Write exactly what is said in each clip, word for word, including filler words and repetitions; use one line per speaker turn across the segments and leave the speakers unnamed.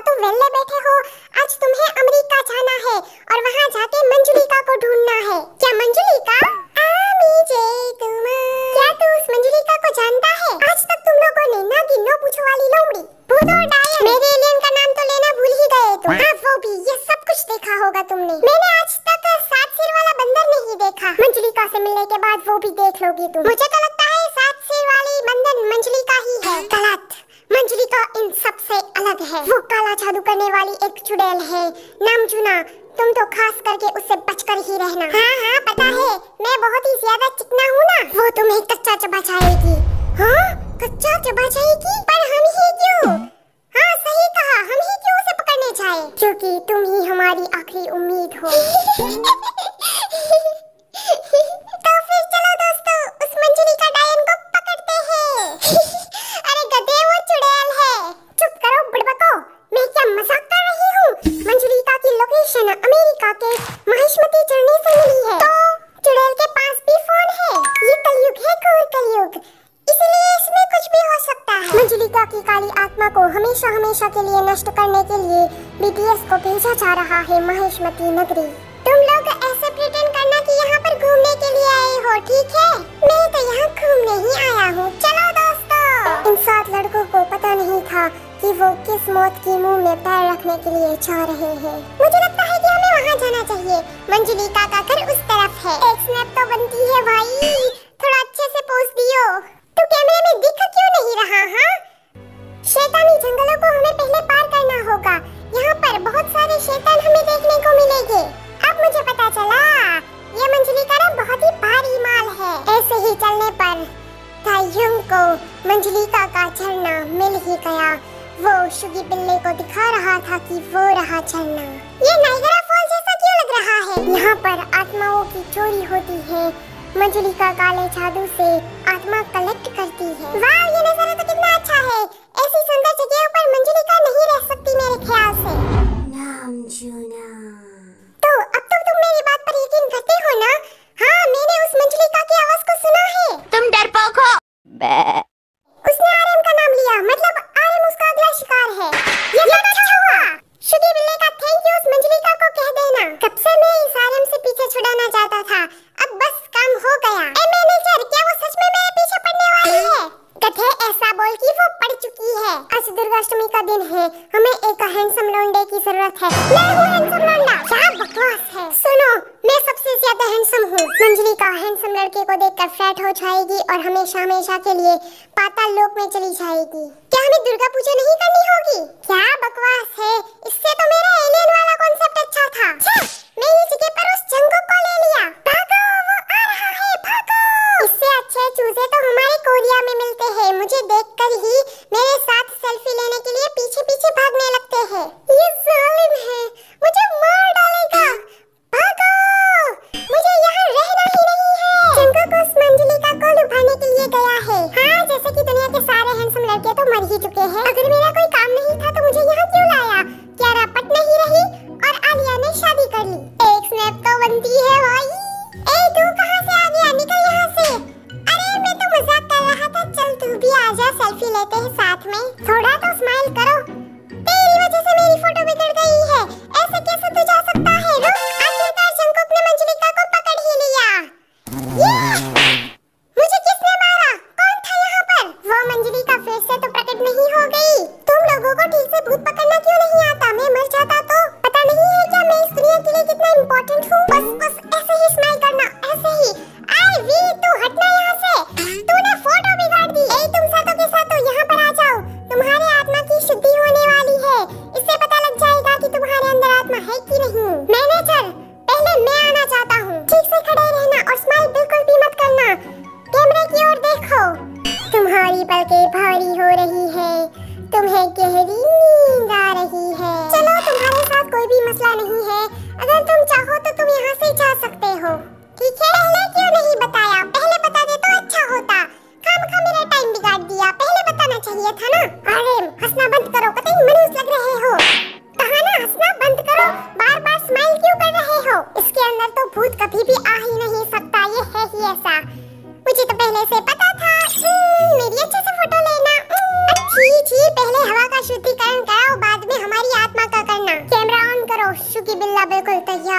तो वेले बैठे हो। आज तुम्हें अमेरिका जाना है और वहाँ जाके मंजुलिका को ढूंढना है। क्या मंजुलिका? क्या तू उस मंजुलिका को जानता है? आज तक तुम लोगों ने ना की नो पूछो वाली लोमड़ी भूत और डायन मेरे एलियन का नाम तो लेना भूल ही गए तुम। हाँ वो भी, ये सब कुछ देखा होगा तुमने। मैंने आज तक सात सिर वाला बंदर नहीं देखा। मंजुलिका से मिलने के बाद वो भी देख लोगी तुम। मुझे तो लगता है सात सिर वाली बंदर मंजुलिका ही है। गलत, मंजुलिका इन सब से अलग है। वो काला जादू करने वाली एक चुड़ैल है, नाम चुना। तुम तो खास करके उससे बचकर ही रहना। हाँ हाँ पता है, मैं बहुत ही ज्यादा चिकना हूँ ना। वो तुम्हें कच्चा चबा जाएगी। हाँ कच्चा चबा जाएगी? पर हम ही क्यों? हाँ सही कहा, हम ही क्यों उसे पकड़ने जाए? क्योंकि तुम ही हमारी आखिरी उम्मीद हो। तो फिर चलो दोस्तों, उस मंजुलिका डायन को पकड़ते हैं। अरे गधे, वो चुड़ैल है। चुप करो बुड़बको, मैं क्या मजाक कर रही हूँ? मंजुलिका की लोकेशन अमेरिका के महिष्मती झरने से मिली है। तो चुड़ैल के पास भी फोन है। ये कलयुग है, घोर कलयुग, इसलिए इसमें कुछ भी हो सकता है। मंजुलिका की काली आत्मा को हमेशा हमेशा के लिए नष्ट करने के लिए बीटीएस को भेजा जा रहा है महिष्मती नगरी। तुम लोग ऐसे प्रिटेंड करना कि यहाँ पर घूमने के लिए आए हो, ठीक है? मैं तो यहाँ घूमने ही आया हूँ। चलो दोस्तों। इन सात लड़कों को पता नहीं था कि वो किस मौत की मुंह में पैर रखने के लिए जा रहे हैं। मुझे लगता है कि हमें वहाँ जाना चाहिए। मंजुलिका का घर उस तरफ है। एक स्नैप तो बनती है भाई, थोड़ा अच्छे से पोज दियो। तू कैमरे में दिख क्यों नहीं रहा? हाँ, शैतानी जंगलों को हमें पहले पार करना होगा। यहाँ पर बहुत सारे शैतान हमें देखने को मिलेंगे। अब मुझे पता चला, ये मंजुलिका ना बहुत ही भारी माल है। ऐसे ही चलने पर तायुंग को मंजुलिका का झरना मिल ही गया। वो शुगी बिल्ली को दिखा रहा था कि वो रहा झरना। ये नाइगरा फॉल जैसा क्यों लग रहा है? यहाँ पर आत्माओं की चोरी होती है। मंजुलिका काले जादू से आत्मा कलेक्ट करती है। वाह, ये नजारा तो कितना अच्छा है। ऐसी सुंदर जगहों पर मंजुलिका नहीं रह सकती मेरे ख्याल से। नाम चुना। तो अब तो तुम मेरी बात पर यकीन करते हो ना? हाँ, मैंने उस मंजुलिका की आवाज को सुना है। तुम डरपोक हो। उसने आरएम का नाम लिया, मतलब आरएम उसका अगला शिकार है। ये बहुत अच्छा हुआ। शुगी बिल्ली का थैंक यू उस मंजुलिका को कह देना। कब से मैं इस आरएम से पीछे छुड़ाना चाहता था, अब बस काम हो गया। ए मैनेजर, क्या वो सच में मेरे पीछे पड़ने वाली है? गधे, ऐसा बोल कि वो पड़ चुकी है। आज दुर्गाष्टमी का दिन है, हमें एक हैंडसम लौंडे की जरूरत है। मैं हूँ हैंडसम लौंडा। क्या बकवास है। सुनो, मैं सबसे ज्यादा हैंडसम हूँ। मंजुलिका हैंडसम लड़के को देखकर फ्लैट हो जाएगी और हमेशा हमेशा के लिए पाताल लोक में चली जाएगी। क्या हमें दुर्गा पूजा नहीं करनी होगी? क्या बकवास है, इससे तो मेरा एलियन वाला कॉन्सेप्ट अच्छा था। मैं ही जगह पर उस जंगल को ले लिया। भागो, वो आ रहा है, भागो। इससे अच्छे चूजे तो हमारे कोरिया में मिलते हैं। मुझे देखकर ही मेरे साथ सेल्फी लेने के लिए पीछे पीछे भागने लगते हैं। ये जालिम है, मुझे मार डालेगा। भागो, मुझे यहाँ रहना ही नहीं है। जंगल को उस मंजुलिका को लुभाने के लिए गया है। हाँ, जैसे कि दुनिया के सारे हैंडसम लड़के तो मर ही चुके हैं। अगर मेरा कोई काम नहीं था तो मुझे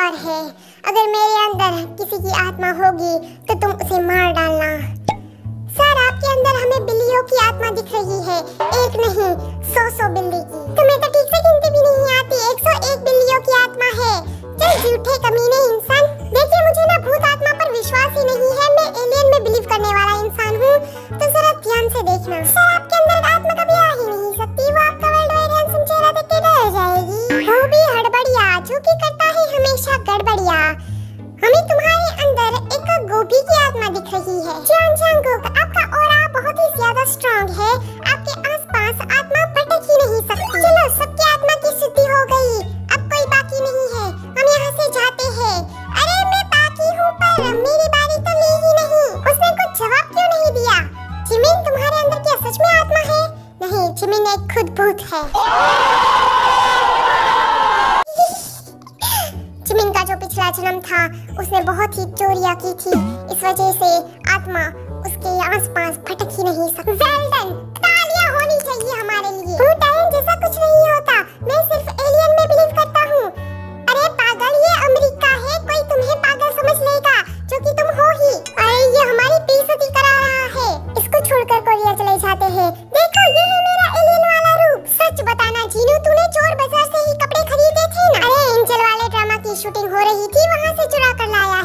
तैयार है। अगर मेरे अंदर किसी की आत्मा होगी तो तुम उसे मार डालना। सर, आपके अंदर हमें बिल्लियों की आत्मा दिख रही है, एक नहीं सौ सौ बिल्ली की। तुम्हें तो ठीक से गिनती भी नहीं आती, एक सौ एक बिल्लियों की आत्मा है। चल झूठे कमीने इंसान। देखिए, मुझे ना भूत आत्मा पर विश्वास ही नहीं है, मैं एलियन में बिलीव करने वाला इंसान हूँ। तो जरा ध्यान से देखना। सर, आपके अंदर आत्मा कभी आ ही नहीं सकती, वो आपका वर्ल्ड वाइड हैंडसम चेहरा देख के डर जाएगी। वो भी हड़बड़िया, जो कि करता है हमेशा गड़बड़िया। हमें तुम्हारे अंदर एक गोभी की आत्मा दिख रही है। जान जांगुक, आपका ऑरा बहुत ही ज्यादा स्ट्रांग है, आपके आसपास आत्मा भटक ही नहीं सकती। चलो, सबकी आत्मा की शुद्धि हो गई, अब कोई बाकी नहीं है, हम यहाँ से जाते हैं। अरे मैं बाकी हूँ, पर मेरी बारी तो ली ही नहीं। उसने कुछ जवाब क्यों नहीं दिया? जिमिन, तुम्हारे अंदर क्या सच में आत्मा है? नहीं, जिमिन एक खुद भूत है। जिमिन का जो पिछला जन्म था उसने बहुत ही चोरियां की थी, इस वजह से आत्मा उसके आसपास भटक ही नहीं सकती। वेल डन, तालियां होनी चाहिए हमारे लिए। भूत डायन जैसा कुछ नहीं होता, मैं सिर्फ एलियन में बिलीव करता हूँ। अरे पागल, ये अमेरिका है, कोई तुम्हें पागल समझ लेगा, जो कि तुम हो ही। अरे ये हमारी बेइज्जती करा रहा है, इसको छोड़कर कोरिया चले जाते हैं। देखो, ये है मेरा एलियन वाला रूप। सच बताना जीनू, तूने चोर बाजार से ही कपड़े खरीदे थे ना? अरे एंजल वाले ड्रामा की शूटिंग हो रही थी, वहाँ से चुरा कर लाया